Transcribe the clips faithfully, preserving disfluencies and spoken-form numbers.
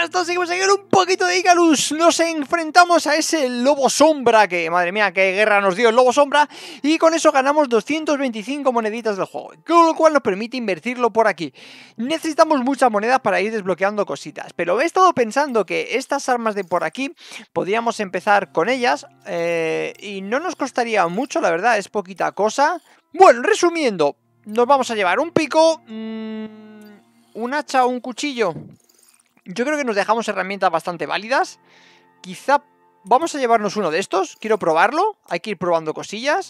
buenas a todos, seguimos aquí en un poquito de Icarus. Nos enfrentamos a ese lobo sombra que, madre mía, qué guerra nos dio el lobo sombra. Y con eso ganamos doscientas veinticinco moneditas del juego, con lo cual nos permite invertirlo por aquí. Necesitamos muchas monedas para ir desbloqueando cositas, pero he estado pensando que estas armas de por aquí podríamos empezar con ellas, eh, y no nos costaría mucho, la verdad, es poquita cosa. Bueno, resumiendo, nos vamos a llevar un pico, mmm, un hacha o un cuchillo. Yo creo que nos dejamos herramientas bastante válidas. Quizá vamos a llevarnos uno de estos. Quiero probarlo. Hay que ir probando cosillas.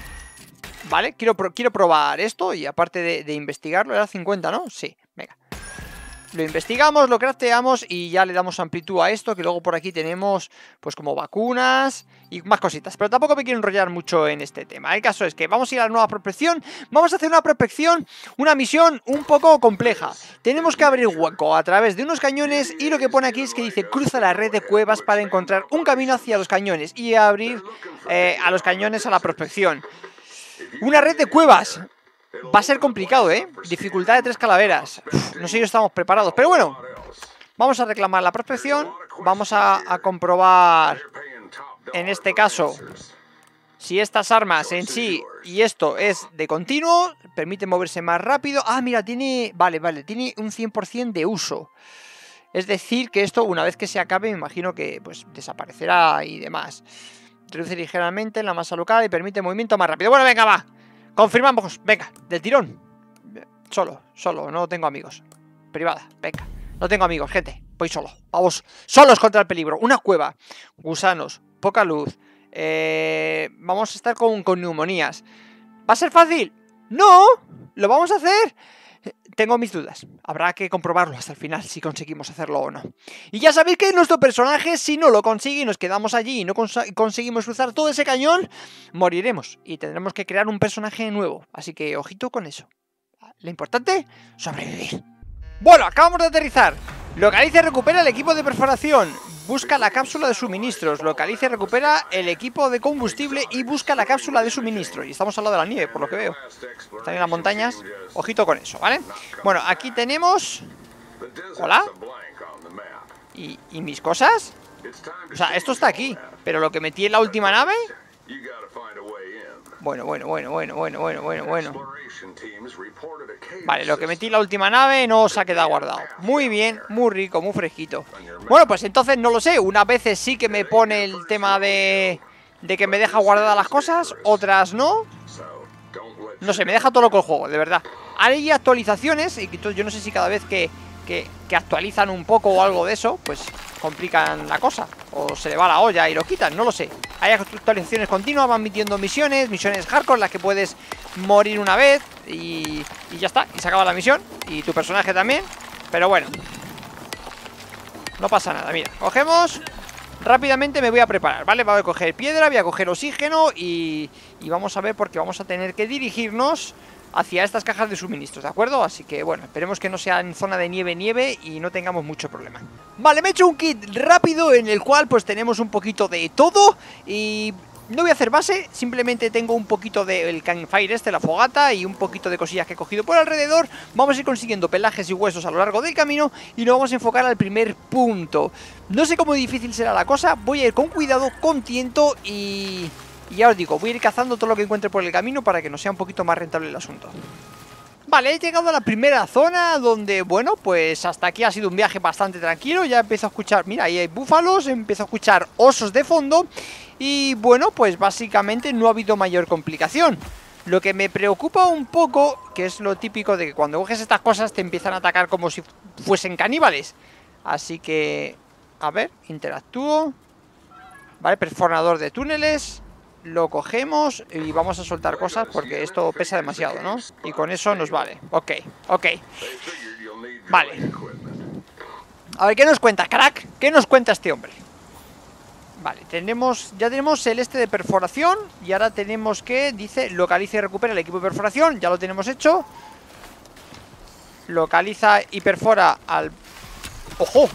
Vale, quiero, pro quiero probar esto. Y aparte de, de investigarlo, era cincuenta, ¿no? Sí, venga. Lo investigamos, lo crafteamos y ya le damos amplitud a esto, que luego por aquí tenemos pues como vacunas y más cositas. Pero tampoco me quiero enrollar mucho en este tema. El caso es que vamos a ir a la nueva prospección. Vamos a hacer una prospección, una misión un poco compleja. Tenemos que abrir hueco a través de unos cañones y lo que pone aquí es que dice cruza la red de cuevas para encontrar un camino hacia los cañones y abrir eh, a los cañones a la prospección. Una red de cuevas. Va a ser complicado, ¿eh? Dificultad de tres calaveras. Uf, no sé si estamos preparados, pero bueno. Vamos a reclamar la prospección. Vamos a, a comprobar, en este caso, si estas armas en sí y esto es de continuo. Permite moverse más rápido. Ah, mira, tiene... Vale, vale, tiene un cien por cien de uso. Es decir, que esto, una vez que se acabe, me imagino que pues desaparecerá y demás. Reduce ligeramente la masa local y permite movimiento más rápido. Bueno, venga, va. Confirmamos, venga, del tirón. Solo, solo, no tengo amigos. Privada, venga, no tengo amigos, gente. Voy solo, vamos, solos contra el peligro. Una cueva, gusanos, poca luz, eh, vamos a estar con, con neumonías. ¿Va a ser fácil? No, lo vamos a hacer. Tengo mis dudas, habrá que comprobarlo hasta el final si conseguimos hacerlo o no. Y ya sabéis que nuestro personaje, si no lo consigue y nos quedamos allí y no cons conseguimos cruzar todo ese cañón, moriremos y tendremos que crear un personaje nuevo. Así que ojito con eso. Lo importante, sobrevivir. Bueno, acabamos de aterrizar. Localiza y recupera el equipo de perforación. Busca la cápsula de suministros. Localiza y recupera el equipo de combustible y busca la cápsula de suministro. Y estamos al lado de la nieve, por lo que veo. Están en las montañas. Ojito con eso, ¿vale? Bueno, aquí tenemos... ¿Hola? ¿Y, y mis cosas? O sea, esto está aquí. Pero lo que metí en la última nave... Bueno, bueno, bueno, bueno, bueno, bueno, bueno, bueno. Vale, lo que metí en la última nave no se ha quedado guardado. Muy bien, muy rico, muy fresquito. Bueno, pues entonces no lo sé. Unas veces sí que me pone el tema de... de que me deja guardadas las cosas. Otras no. No sé, me deja todo loco el juego, de verdad. Hay actualizaciones y yo no sé si cada vez que... Que, que actualizan un poco o algo de eso, pues complican la cosa, o se le va la olla y lo quitan, no lo sé. Hay actualizaciones continuas, van metiendo misiones, misiones hardcore, las que puedes morir una vez y, y ya está, y se acaba la misión, y tu personaje también, pero bueno, no pasa nada. Mira, cogemos, rápidamente me voy a preparar, ¿vale? Voy a coger piedra, voy a coger oxígeno y, y vamos a ver porque vamos a tener que dirigirnos hacia estas cajas de suministros, ¿de acuerdo? Así que, bueno, esperemos que no sea en zona de nieve, nieve y no tengamos mucho problema. Vale, me he hecho un kit rápido en el cual pues tenemos un poquito de todo y no voy a hacer base, simplemente tengo un poquito del campfire este, la fogata y un poquito de cosillas que he cogido por alrededor. Vamos a ir consiguiendo pelajes y huesos a lo largo del camino y nos vamos a enfocar al primer punto. No sé cómo difícil será la cosa, voy a ir con cuidado, con tiento y... Y ya os digo, voy a ir cazando todo lo que encuentre por el camino para que nos sea un poquito más rentable el asunto. Vale, he llegado a la primera zona donde, bueno, pues hasta aquí ha sido un viaje bastante tranquilo. Ya empiezo a escuchar, mira, ahí hay búfalos, empiezo a escuchar osos de fondo. Y bueno, pues básicamente no ha habido mayor complicación. Lo que me preocupa un poco, que es lo típico de que cuando coges estas cosas te empiezan a atacar como si fuesen caníbales. Así que, a ver, interactúo. Vale, perforador de túneles. Lo cogemos y vamos a soltar cosas porque esto pesa demasiado, ¿no? Y con eso nos vale. Ok, ok. Vale. A ver, ¿qué nos cuenta, crack? ¿Qué nos cuenta este hombre? Vale, tenemos, ya tenemos el este de perforación. Y ahora tenemos que, dice, localiza y recupera el equipo de perforación. Ya lo tenemos hecho. Localiza y perfora al... ¡Ojo!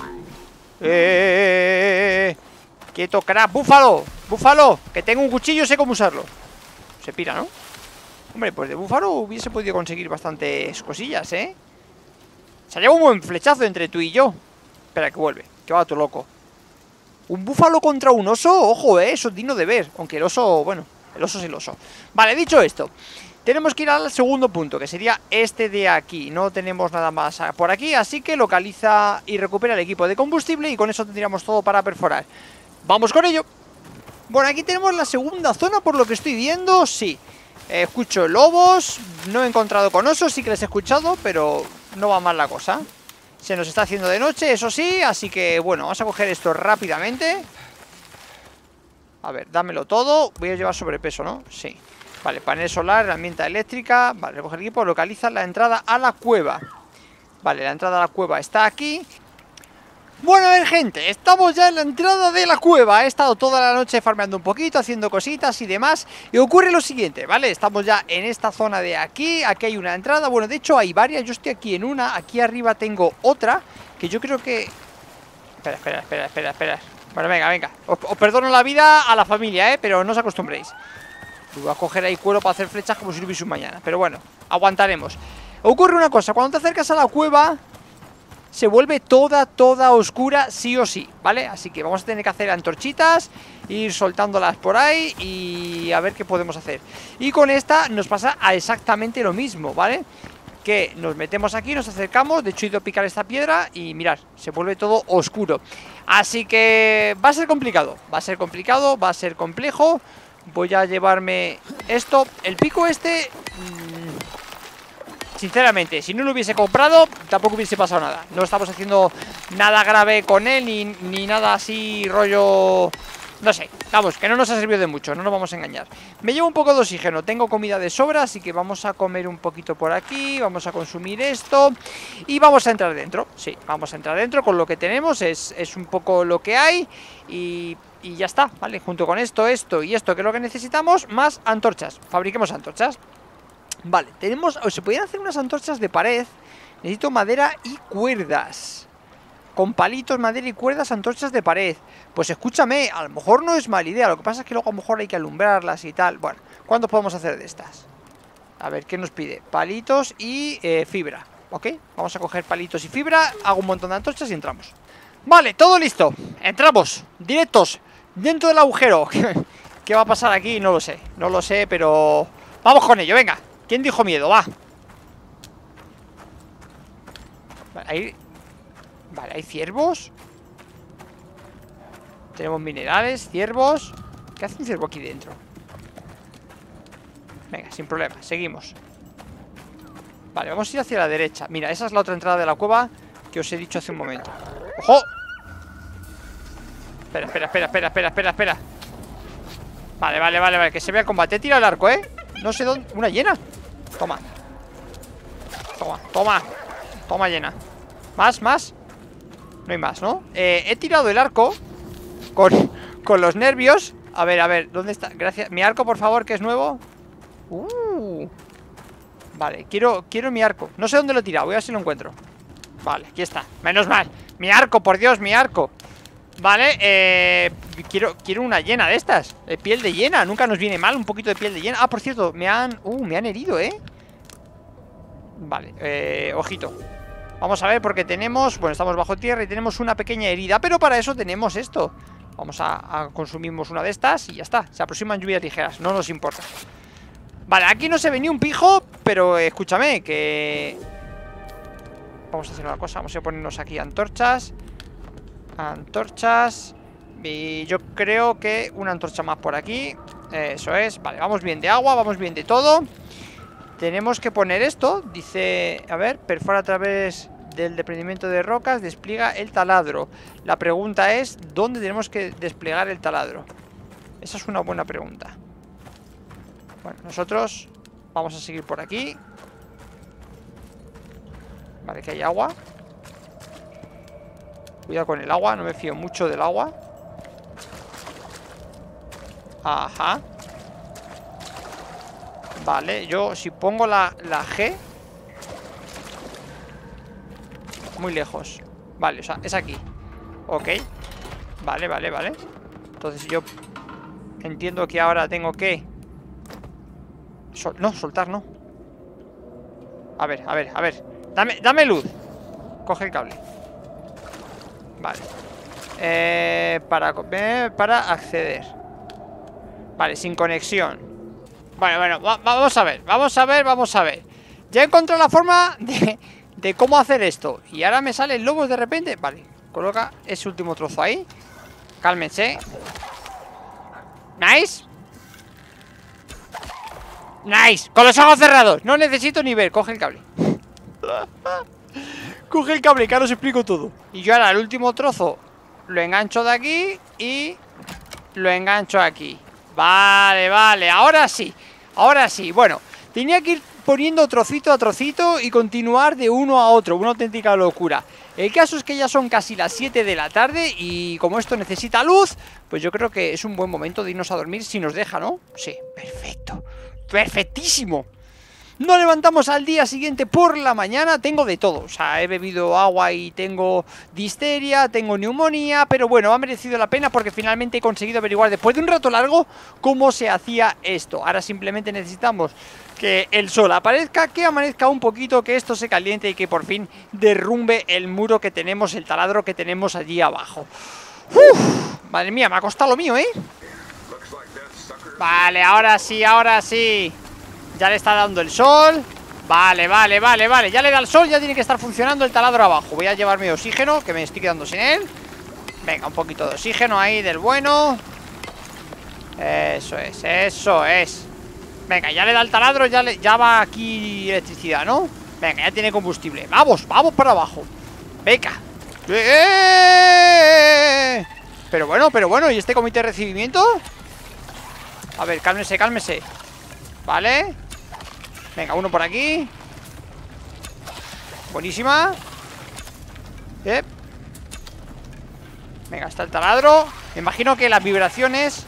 ¡Eh! ¡Quieto, crack! ¡Búfalo! ¡Búfalo! Que tengo un cuchillo y sé cómo usarlo. Se pira, ¿no? Hombre, pues de búfalo hubiese podido conseguir bastantes cosillas, ¿eh? Se ha llevado un buen flechazo entre tú y yo. Espera, que vuelve, que va todo loco. ¿Un búfalo contra un oso? Ojo, eh, eso es digno de ver. Aunque el oso, bueno, el oso es el oso. Vale, dicho esto, tenemos que ir al segundo punto, que sería este de aquí. No tenemos nada más por aquí, así que localiza y recupera el equipo de combustible. Y con eso tendríamos todo para perforar. Vamos con ello. Bueno, aquí tenemos la segunda zona, por lo que estoy viendo. Sí, eh, escucho lobos. No he encontrado con osos, sí que les he escuchado, pero no va mal la cosa. Se nos está haciendo de noche, eso sí, así que bueno, vamos a coger esto rápidamente. A ver, dámelo todo. Voy a llevar sobrepeso, ¿no? Sí. Vale, panel solar, herramienta eléctrica. Vale, recoge el equipo, localiza la entrada a la cueva. Vale, la entrada a la cueva está aquí. Bueno, a ver, gente, estamos ya en la entrada de la cueva. He estado toda la noche farmeando un poquito, haciendo cositas y demás. Y ocurre lo siguiente, ¿vale? Estamos ya en esta zona de aquí. Aquí hay una entrada, bueno, de hecho hay varias. Yo estoy aquí en una, aquí arriba tengo otra, que yo creo que... Espera, espera, espera, espera, espera. Bueno, venga, venga, os, os perdono la vida a la familia, ¿eh? Pero no os acostumbréis. Voy a coger ahí cuero para hacer flechas como si no hubiese un mañana. Pero bueno, aguantaremos. Ocurre una cosa, cuando te acercas a la cueva se vuelve toda, toda oscura sí o sí, ¿vale? Así que vamos a tener que hacer antorchitas, ir soltándolas por ahí y a ver qué podemos hacer. Y con esta nos pasa a exactamente lo mismo, ¿vale? Que nos metemos aquí, nos acercamos. De hecho he ido a picar esta piedra y mirad, se vuelve todo oscuro. Así que va a ser complicado, va a ser complicado, va a ser complejo. Voy a llevarme esto, el pico este... Mmm, sinceramente, si no lo hubiese comprado, tampoco hubiese pasado nada. No estamos haciendo nada grave con él, ni, ni nada así rollo... No sé, vamos, que no nos ha servido de mucho, no nos vamos a engañar. Me llevo un poco de oxígeno, tengo comida de sobra, así que vamos a comer un poquito por aquí. Vamos a consumir esto y vamos a entrar dentro. Sí, vamos a entrar dentro con lo que tenemos, es, es un poco lo que hay. Y, y ya está, ¿vale? Junto con esto, esto y esto, que es lo que necesitamos, más antorchas. Fabriquemos antorchas. Vale, tenemos... O se podrían hacer unas antorchas de pared. Necesito madera y cuerdas. Con palitos, madera y cuerdas, antorchas de pared. Pues escúchame, a lo mejor no es mala idea. Lo que pasa es que luego a lo mejor hay que alumbrarlas y tal. Bueno, ¿cuántos podemos hacer de estas? A ver, ¿qué nos pide? Palitos y eh, fibra. Ok, vamos a coger palitos y fibra. Hago un montón de antorchas y entramos. Vale, todo listo, entramos, directos, dentro del agujero. ¿Qué va a pasar aquí? No lo sé, no lo sé, pero... Vamos con ello, venga. ¿Quién dijo miedo? Va. Vale, ahí... Vale, hay ciervos. Tenemos minerales, ciervos. ¿Qué hace un ciervo aquí dentro? Venga, sin problema, seguimos. Vale, vamos a ir hacia la derecha. Mira, esa es la otra entrada de la cueva que os he dicho hace un momento. ¡Ojo! Espera, espera, espera, espera, espera, espera, espera. Vale, vale, vale, vale, que se vea el combate. Tira el arco, ¿eh? No sé dónde... ¿Una llena? Toma. Toma, toma. Toma llena. ¿Más, más? No hay más, ¿no? Eh, he tirado el arco Con, con los nervios. A ver, a ver, ¿dónde está? Gracias. Mi arco, por favor, que es nuevo. Uh. Vale, quiero, quiero mi arco. No sé dónde lo he tirado, voy a ver si lo encuentro. Vale, aquí está, menos mal. Mi arco, por Dios, mi arco. Vale, eh, quiero, quiero una hiena de estas, de piel de hiena, nunca nos viene mal un poquito de piel de hiena. Ah, por cierto, me han... Uh, me han herido, ¿eh? Vale, eh, ojito. Vamos a ver porque tenemos... Bueno, estamos bajo tierra y tenemos una pequeña herida, pero para eso tenemos esto. Vamos a, a consumimos una de estas y ya está. Se aproximan lluvias ligeras, no nos importa. Vale, aquí no se ve ni un pijo, pero eh, escúchame, que... Vamos a hacer una cosa, vamos a ponernos aquí antorchas. Antorchas. Y yo creo que una antorcha más por aquí. Eso es, vale, vamos bien de agua, vamos bien de todo. Tenemos que poner esto, dice, a ver, perfora a través del desprendimiento de rocas, despliega el taladro. La pregunta es, ¿dónde tenemos que desplegar el taladro? Esa es una buena pregunta. Bueno, nosotros vamos a seguir por aquí. Vale, que hay agua. Cuidado con el agua, no me fío mucho del agua. Ajá. Vale, yo si pongo la, la G. Muy lejos. Vale, o sea, es aquí. Ok. Vale, vale, vale. Entonces yo entiendo que ahora tengo que Sol No, soltar no. A ver, a ver, a ver. Dame, dame luz. Coge el cable. Vale. Eh, para, eh, para acceder. Vale, sin conexión. Bueno, bueno, va, vamos a ver, vamos a ver, vamos a ver. Ya he encontrado la forma de, de cómo hacer esto. Y ahora me salen lobos de repente. Vale, coloca ese último trozo ahí. Cálmense. Nice. Nice, con los ojos cerrados. No necesito ni ver, coge el cable. Coge el cable, que ahora os explico todo. Y yo ahora el último trozo lo engancho de aquí y lo engancho aquí. Vale, vale, ahora sí. Ahora sí, bueno, tenía que ir poniendo trocito a trocito y continuar de uno a otro. Una auténtica locura. El caso es que ya son casi las siete de la tarde y como esto necesita luz, pues yo creo que es un buen momento de irnos a dormir si nos deja, ¿no? Sí, perfecto. Perfectísimo. Nos levantamos al día siguiente por la mañana. Tengo de todo, o sea, he bebido agua y tengo difteria, tengo neumonía, pero bueno, ha merecido la pena porque finalmente he conseguido averiguar después de un rato largo cómo se hacía esto. Ahora simplemente necesitamos que el sol aparezca, que amanezca un poquito, que esto se caliente y que por fin derrumbe el muro que tenemos, el taladro que tenemos allí abajo. Uf, madre mía, me ha costado lo mío, ¿eh? Vale, ahora sí, ahora sí. Ya le está dando el sol. Vale, vale, vale, vale. Ya le da el sol, ya tiene que estar funcionando el taladro abajo. Voy a llevarme oxígeno, que me estoy quedando sin él. Venga, un poquito de oxígeno ahí del bueno. Eso es, eso es. Venga, ya le da el taladro, ya, le, ya va aquí electricidad, ¿no? Venga, ya tiene combustible. Vamos, vamos para abajo. Venga. ¡Eh! Pero bueno, pero bueno, ¿y este comité de recibimiento? A ver, cálmese, cálmese. Vale. Venga, uno por aquí. Buenísima. eh. Venga, está el taladro. Me imagino que las vibraciones.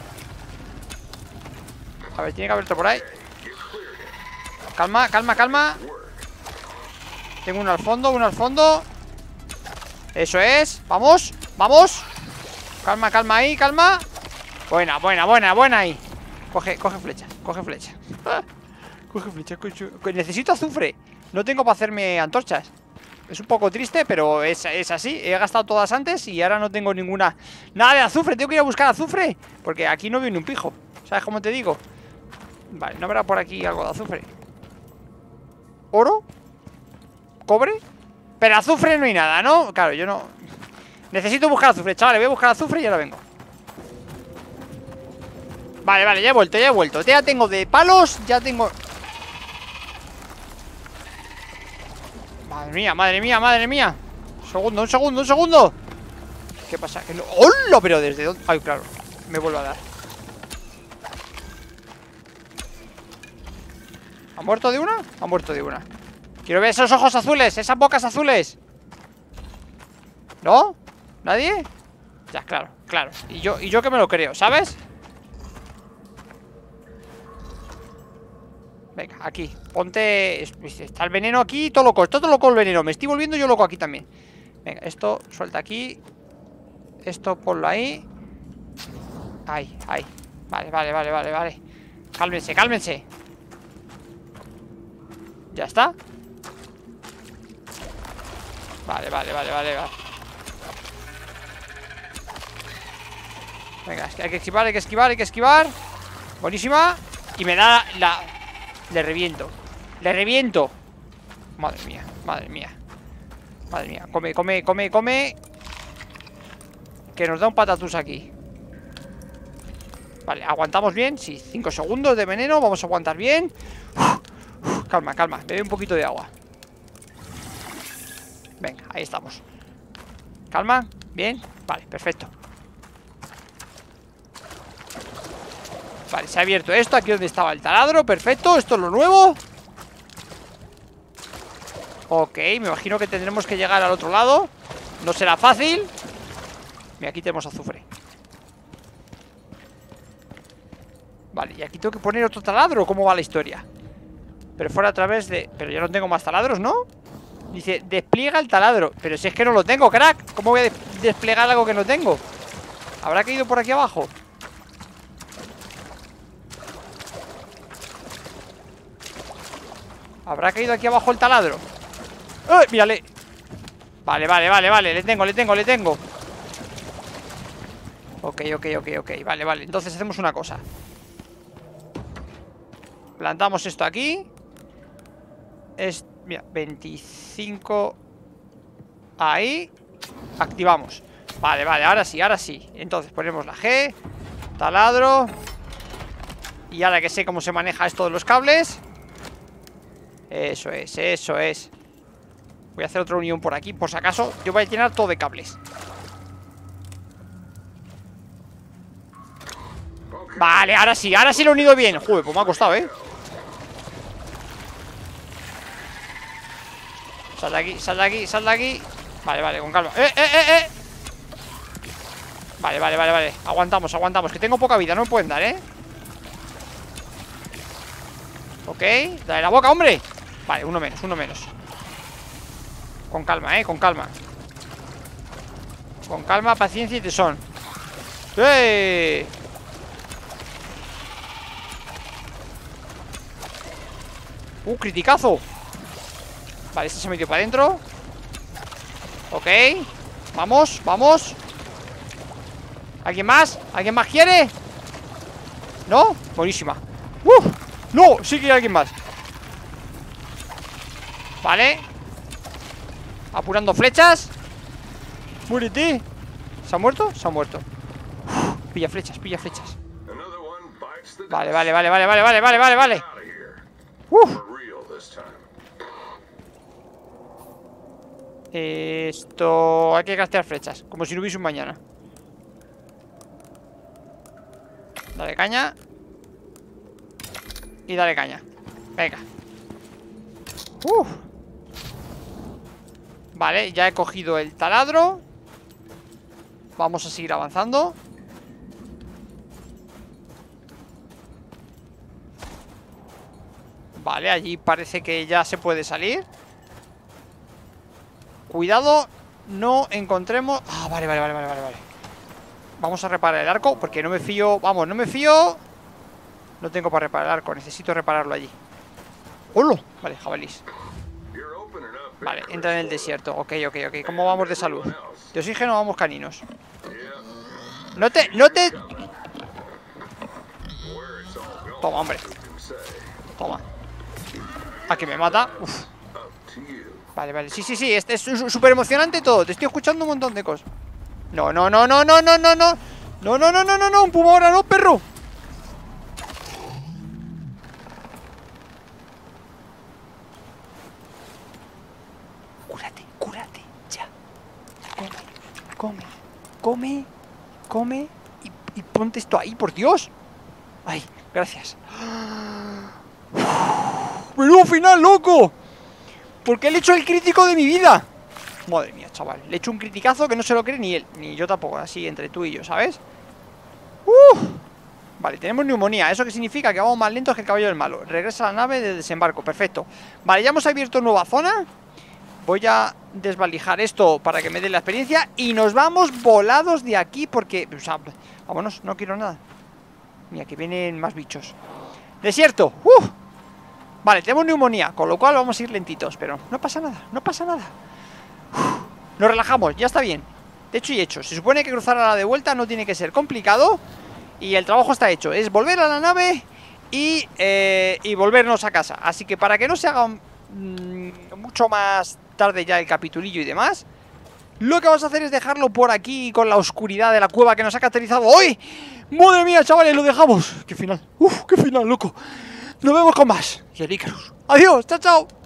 A ver, tiene que haber otro por ahí. Calma, calma, calma. Tengo uno al fondo, uno al fondo. Eso es, vamos, vamos. Calma, calma ahí, calma. Buena, buena, buena, buena ahí. Coge, coge flecha, coge flecha. Coge flecha, coge... Necesito azufre. No tengo para hacerme antorchas. Es un poco triste, pero es, es así. He gastado todas antes y ahora no tengo ninguna. Nada de azufre, tengo que ir a buscar azufre. Porque aquí no veo ni un pijo. ¿Sabes cómo te digo? Vale, ¿no habrá por aquí algo de azufre? ¿Oro? ¿Cobre? Pero azufre no hay nada, ¿no? Claro, yo no... Necesito buscar azufre, chavales, voy a buscar azufre y ahora vengo. Vale, vale, ya he vuelto, ya he vuelto. Ya tengo de palos, ya tengo... Madre mía, madre mía, madre mía. Un segundo, un segundo, un segundo. ¿Qué pasa? ¿Qué no... ¡Hola! Pero ¿desde dónde? Ay, claro, me vuelvo a dar. ¿Ha muerto de una? Ha muerto de una. Quiero ver esos ojos azules, esas bocas azules. ¿No? ¿Nadie? Ya, claro, claro. Y yo, y yo que me lo creo, ¿sabes? Venga, aquí, ponte. Está el veneno aquí, todo loco, todo loco el veneno. Me estoy volviendo yo loco aquí también. Venga, esto suelta aquí. Esto ponlo ahí. Ahí, ahí. Vale, vale, vale, vale, vale. Cálmense, cálmense. Ya está. Vale, vale, vale, vale, vale. Venga, es que hay que esquivar, hay que esquivar, hay que esquivar. Buenísima. Y me da la... Le reviento. Le reviento. Madre mía, madre mía. Madre mía, come, come, come, come. Que nos da un patatús aquí. Vale, ¿aguantamos bien? Sí, cinco segundos de veneno, vamos a aguantar bien. Uf, uf, calma, calma, bebe un poquito de agua. Venga, ahí estamos. Calma, bien, vale, perfecto. Vale, se ha abierto esto, aquí donde estaba el taladro, perfecto, esto es lo nuevo. Ok, me imagino que tendremos que llegar al otro lado. No será fácil. Mira, aquí tenemos azufre. Vale, y aquí tengo que poner otro taladro. ¿Cómo va la historia? Pero fuera a través de... Pero yo no tengo más taladros, ¿no? Dice, despliega el taladro. Pero si es que no lo tengo, crack. ¿Cómo voy a des desplegar algo que no tengo? ¿Habrá caído por aquí abajo? ¿Habrá caído aquí abajo el taladro? ¡Eh! Mírale. Vale, vale, vale, vale. Le tengo, le tengo, le tengo. Ok, ok, ok, ok. Vale, vale. Entonces hacemos una cosa. Plantamos esto aquí. Es, mira, veinticinco. Ahí. Activamos. Vale, vale, ahora sí, ahora sí. Entonces ponemos la G. Taladro. Y ahora que sé cómo se maneja esto de los cables. Eso es, eso es. Voy a hacer otra unión por aquí, por si acaso. Yo voy a llenar todo de cables. Vale, ahora sí, ahora sí lo he unido bien. Joder, pues me ha costado, ¿eh? Sal de aquí, sal de aquí, sal de aquí. Vale, vale, con calma. ¡Eh, eh, eh, eh! Vale, vale, vale, vale. Aguantamos, aguantamos, que tengo poca vida, no me pueden dar, ¿eh? Ok, dale la boca, hombre. Vale, uno menos, uno menos. Con calma, eh, con calma. Con calma, paciencia y tesón. ¡Eh! Uh, criticazo. Vale, este se metió para adentro. Ok. Vamos, vamos. ¿Alguien más? ¿Alguien más quiere? ¿No? Buenísima. ¡Uh! ¡No! Sí que hay alguien más. Vale. Apurando flechas. Muérete. ¿Se ha muerto? Se ha muerto. Uf, pilla flechas, pilla flechas. Vale, vale, vale, vale, vale, vale, vale, vale, vale. Uf. Esto... Hay que gastar flechas, como si no hubiese un mañana. Dale caña. Y dale caña. Venga. Uf. Vale, ya he cogido el taladro. Vamos a seguir avanzando. Vale, allí parece que ya se puede salir. Cuidado, no encontremos... Ah, vale, vale, vale, vale, vale, vale. Vamos a reparar el arco, porque no me fío... Vamos, no me fío... No tengo para reparar el arco, necesito repararlo allí. ¡Hola! Vale, jabalís. Vale, entra en el desierto. Ok, ok, ok. ¿Cómo vamos de salud? De oxígeno vamos caninos. No te... No te... Toma, hombre. Toma. ¿A que me mata? Uf. Vale, vale. Sí, sí, sí. Este es súper emocionante todo. Te estoy escuchando un montón de cosas. No, no, no, no, no, no, no, no. No, no, no, no, no, no. Un puma ahora, no, perro. Cúrate, cúrate. Ya. Come, come, come, come. Y, y ponte esto ahí, por Dios. Ay, gracias. ¡Menudo final, loco! Porque le he hecho el crítico de mi vida. Madre mía, chaval. Le he hecho un criticazo que no se lo cree ni él, ni yo tampoco. Así, entre tú y yo, ¿sabes? ¡Uh! Vale, tenemos neumonía. ¿Eso qué significa? Que vamos más lentos que el caballo del malo. Regresa a la nave de desembarco. Perfecto. Vale, ya hemos abierto nueva zona. Voy a desvalijar esto para que me dé la experiencia. Y nos vamos volados de aquí porque... O sea, vámonos, no quiero nada. Mira, que vienen más bichos. Desierto. ¡Uh! Vale, tenemos neumonía, con lo cual vamos a ir lentitos. Pero no pasa nada, no pasa nada. Uf, nos relajamos, ya está bien. De hecho y hecho, se supone que cruzar a la de vuelta no tiene que ser complicado. Y el trabajo está hecho, es volver a la nave y, eh, y volvernos a casa. Así que para que no se haga mmm, mucho más tarde ya el capitulillo y demás, lo que vamos a hacer es dejarlo por aquí con la oscuridad de la cueva que nos ha caracterizado hoy. ¡Madre mía, chavales! Lo dejamos. ¡Qué final! ¡Uf! ¡Qué final, loco! Nos vemos con más. Y el Icarus. ¡Adiós! ¡Chao, chao!